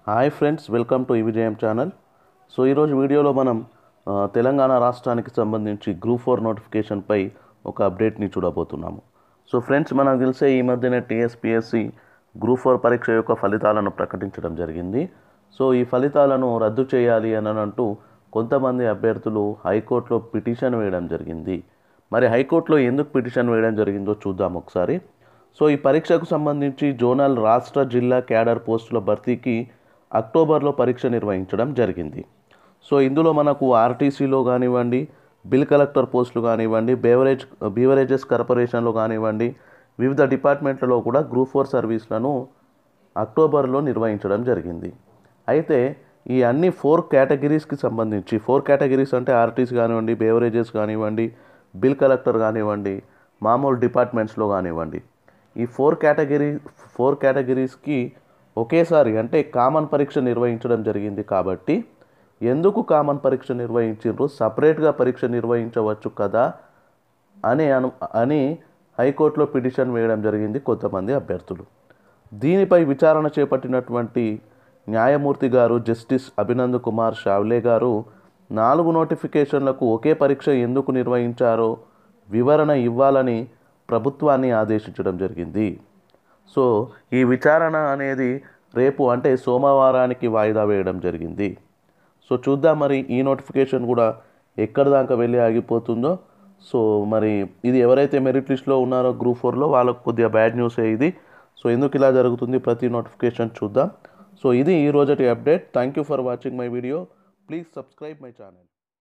Hi friends, welcome to EVJM channel. So ఈరోజు వీడియోలో మనం తెలంగాణ రాష్ట్రానికి సంబంధించి గ్రూప్ 4 నోటిఫికేషన్పై ఒక అప్డేట్ని చూడబోతున్నాము. సో ఫ్రెండ్స్, మనకు తెలిసే ఈ మధ్యనే టీఎస్పీఎస్సీ గ్రూప్ 4 పరీక్ష యొక్క ఫలితాలను ప్రకటించడం జరిగింది. సో ఈ ఫలితాలను రద్దు చేయాలి అని అంటూ కొంతమంది అభ్యర్థులు హైకోర్టులో పిటిషన్ వేయడం జరిగింది. మరి హైకోర్టులో ఎందుకు పిటిషన్ వేయడం జరిగిందో చూద్దాం ఒకసారి. సో ఈ పరీక్షకు సంబంధించి జోనల్, రాష్ట్ర, జిల్లా క్యాడర్ పోస్టుల భర్తీకి అక్టోబర్లో పరీక్ష నిర్వహించడం జరిగింది. సో ఇందులో మనకు ఆర్టీసీలో కానివ్వండి, బిల్ కలెక్టర్ పోస్టులు కానివ్వండి, బీవరేజెస్ కార్పొరేషన్లో కానివ్వండి, వివిధ డిపార్ట్మెంట్లలో కూడా గ్రూప్ 4 సర్వీస్లను అక్టోబర్లో నిర్వహించడం జరిగింది. అయితే ఈ అన్ని 4 కేటగిరీస్కి సంబంధించి, 4 కేటగిరీస్ అంటే ఆర్టీసీ కానివ్వండి, బేవరేజెస్ కానివ్వండి, బిల్ కలెక్టర్ కానివ్వండి, మామూలు డిపార్ట్మెంట్స్లో కానివ్వండి, ఈ 4 కేటగిరీస్కి ఒకేసారి అంటే కామన్ పరీక్ష నిర్వహించడం జరిగింది. కాబట్టి ఎందుకు కామన్ పరీక్ష నిర్వహించారు, సపరేట్గా పరీక్ష నిర్వహించవచ్చు కదా అని హైకోర్టులో పిటిషన్ వేయడం జరిగింది కొంతమంది అభ్యర్థులు. దీనిపై విచారణ చేపట్టినటువంటి న్యాయమూర్తి గారు జస్టిస్ అభినంద్ కుమార్ షావ్లే గారు 4 నోటిఫికేషన్లకు ఒకే పరీక్ష ఎందుకు నిర్వహించారో వివరణ ఇవ్వాలని ప్రభుత్వాన్ని ఆదేశించడం జరిగింది. సో ఈ విచారణ అనేది రేపు అంటే సోమవారానికి వాయిదా వేయడం జరిగింది. సో చూద్దాం మరి ఈ నోటిఫికేషన్ కూడా ఎక్కడి దాకా వెళ్ళి ఆగిపోతుందో. సో మరి ఇది ఎవరైతే మెరిట్ లిస్ట్లో ఉన్నారో గ్రూప్ 4లో వాళ్ళకు కొద్దిగా బ్యాడ్ న్యూసే ఇది. సో ఎందుకు ఇలా జరుగుతుంది ప్రతి నోటిఫికేషన్ చూద్దాం. సో ఇది ఈ రోజటి update. Thank you for watching my video. Please subscribe my channel.